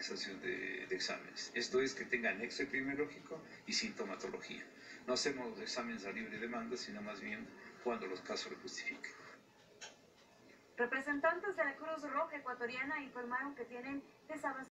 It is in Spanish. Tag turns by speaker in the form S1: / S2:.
S1: realización de exámenes. Esto es que tenga anexo epidemiológico y sintomatología. No hacemos exámenes a libre demanda, sino más bien cuando los casos lo justifiquen.
S2: Representantes de la Cruz Roja Ecuatoriana informaron que tienen desabastecimiento